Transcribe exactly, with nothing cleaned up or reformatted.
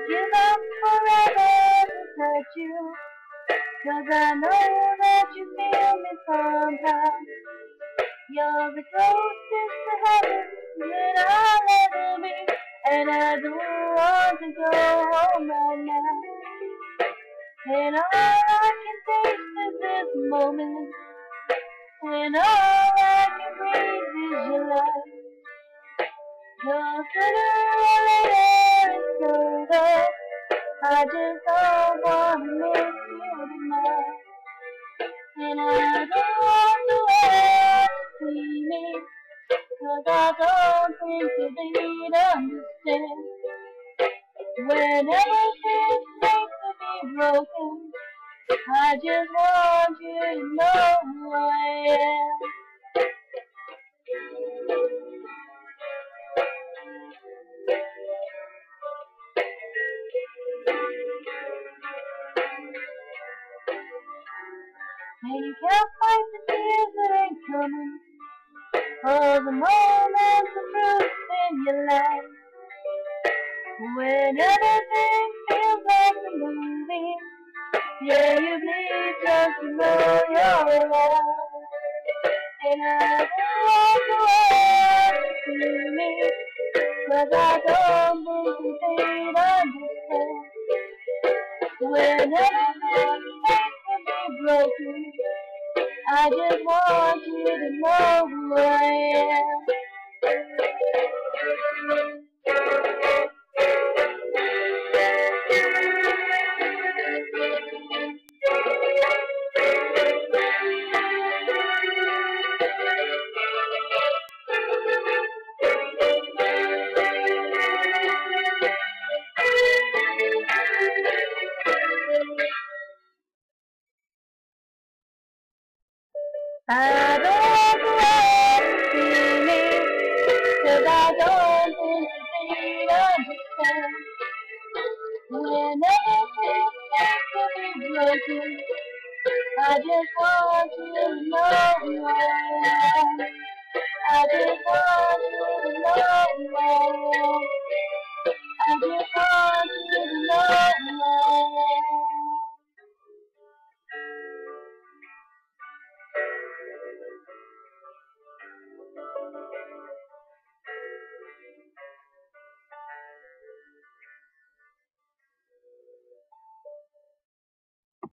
give up forever to touch you, 'cause I know that you feel me somehow. You're the closest to heaven that I'll ever be, and I don't want to go home right now. And all I can taste is this moment, and all I can breathe is your love. 'Cause sooner or later it's over, I just don't want to miss you tonight. And I don't want the world to see me, 'cause I don't think that they'd understand. When everything seems to be broken, I just want you to know who I am. And you can't fight the tears that ain't coming, or the moments of truth in your life. When everything feels like a movie, yeah, you bleed just to know you're alive. And I don't want the world to see me, 'cause I don't think that they'd understand. When everything seems to be broken, I just want you to know who I am. I don't want the world to see me, 'cause I don't think that they'd understand. When everything seems to be broken, I just want you to know who I am. I just want you to know who I am. I just want you to know who I am.